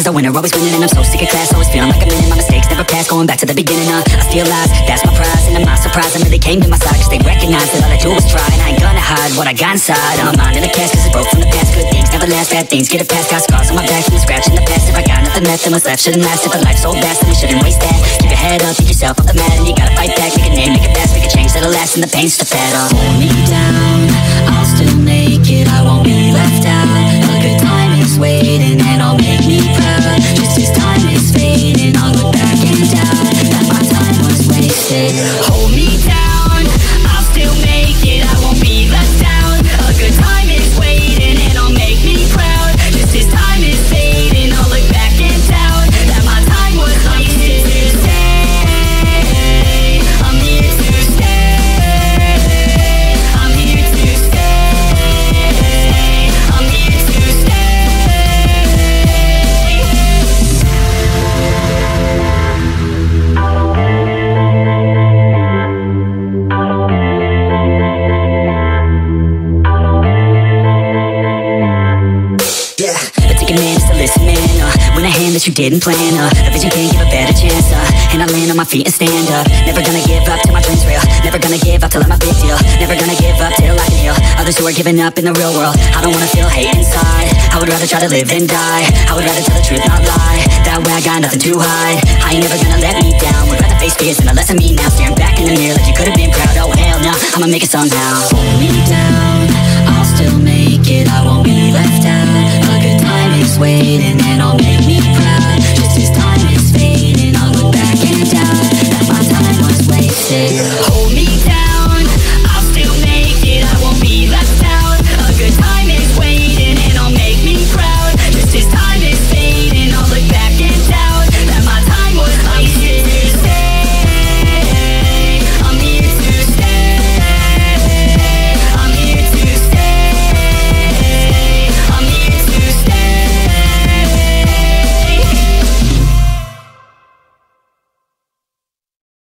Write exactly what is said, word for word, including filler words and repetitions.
cause a winner always winning. And I'm so sick of class, always feeling like I'm in it. My mistakes never pass, going back to the beginning. uh, I steal lies, that's my prize. And I'm not surprised I really came to my side, cause they recognize that all I do is try. And I ain't gonna hide what I got inside. I'm a mind in a cast, cause it's broke from the past. Good things never last, bad things get it past. Got scars on my back from the scratch in the past. If I got nothing left, then what's left shouldn't last. If a life's so vast, then we shouldn't waste that. Keep your head up, pick yourself up the mat. And you gotta fight back, make a name, make it fast. Make a change that'll last, and the pain's the fat. uh, Hold me down, I'll still make it, I won't be left out. A good time is waiting, and I'll make me proud. Just as time is fading, I'll look back and doubt that my time was wasted. Hold me down, I'll still make it, I won't be left out. A good time is waiting, and I'll make me proud. Just as time is fading, I'll look back and doubt that my time was wasted. I'm here to stay, I'm here to stay, I'm here to that you didn't plan, uh the vision can't give a better chance, uh And I land on my feet and stand up. Never gonna give up till my dreams real. Never gonna give up till I'm a big deal. Never gonna give up till I can heal others who are giving up in the real world. I don't wanna feel hate inside. I would rather try to live than die. I would rather tell the truth, not lie. That way I got nothing to hide. I ain't never gonna let me down. Would rather face fears than a lesson me now. Staring back in the mirror like you could've been proud. Oh hell no, I'ma make it somehow. Hold me down, I'll still make it, I won't be left out. A good time is waiting, and I'll make me